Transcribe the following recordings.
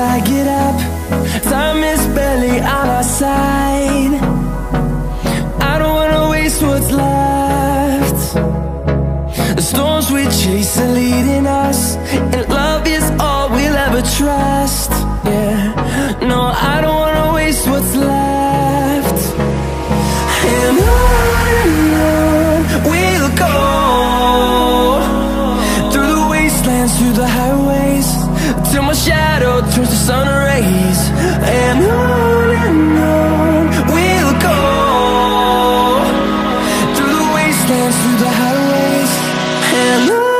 I get up, time is barely on our side. I don't wanna waste what's left. The storms we chase are leading us, and love is all we'll ever trust. Yeah, no, I don't wanna waste what's left. And on we'll go, through the wastelands, through the highways, till my shadow turns to sun rays. And on we'll go, through the wastelands, through the highways, and on.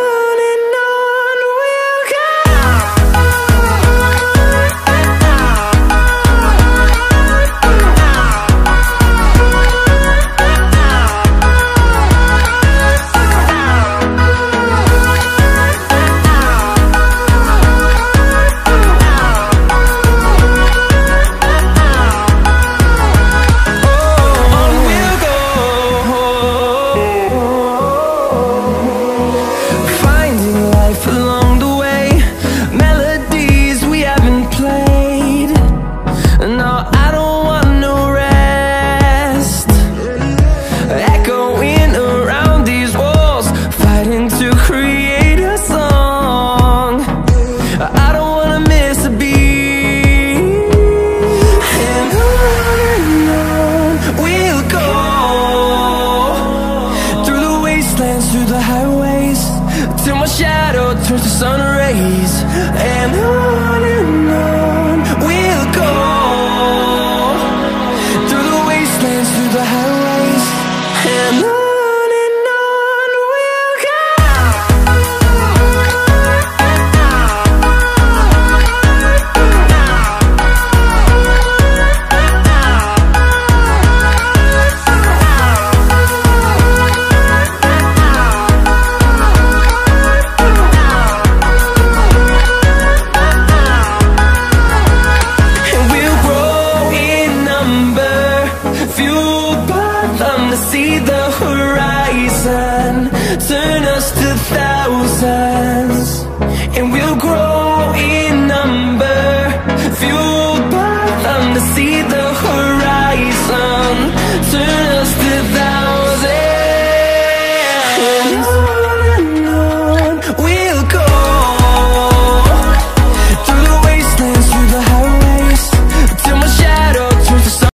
Through the highways, till my shadow turns to sun rays. And on we'll go, through the wastelands, through the highways, and on. See the horizon turn us to thousands, and we'll grow in number, fueled by them to see the horizon.